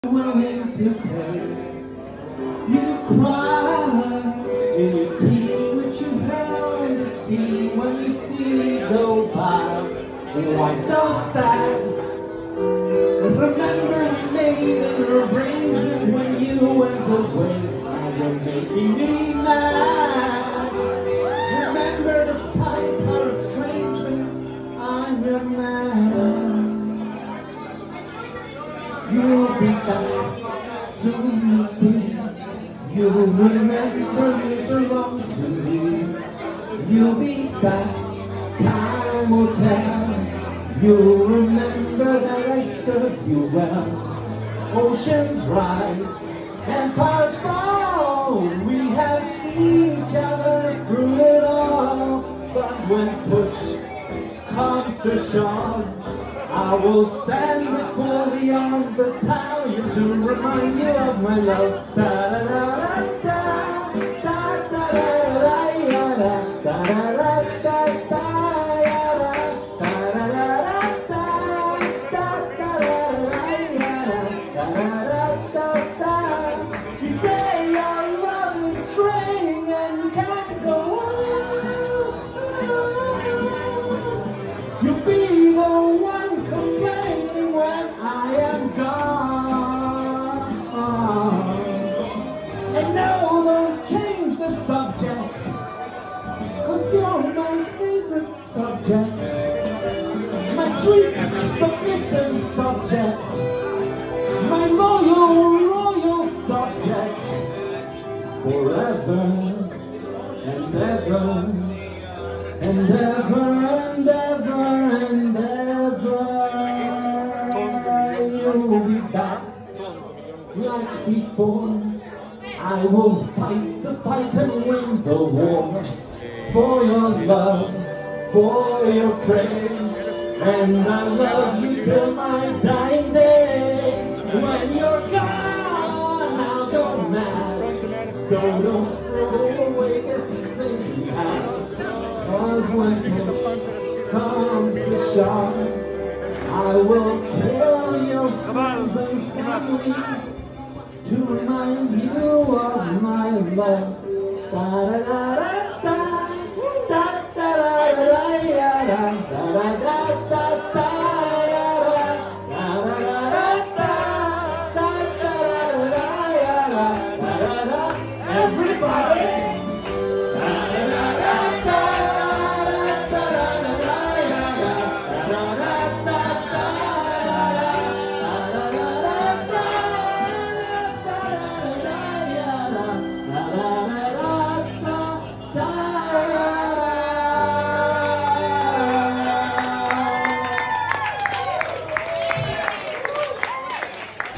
willing to pay. You cry in your tea which you held to see when you see me go by. Why so sad? Remember we made an arrangement when you went away. Now you're making me mad. Remember despite our estrangement, I'm your man. You'll be back soon, you see. You'll remember you belong to me. You'll be back, time will tell. You'll remember that I served you well. Oceans rise, empires fall. We have seen each other through it all. But when push comes to shove, I will send the fully armed battalion to remind you of my love. Da da da da da da da da da da da da. You say your love is draining and you can't go on. You'll be the one complaining when I am gone. And no, don't change the subject, 'cause you're my favorite subject, my sweet, submissive subject, my loyal subject, forever and ever and ever and ever and ever. You'll be back like before. I will fight the fight and win the war, for your love, for your praise, and I love you till my dying days. When you're gone, I'll go mad, so don't throw away this thing you have. 'Cause when push comes to shove, I will kill your friends and families to remind you of my love. Da da da.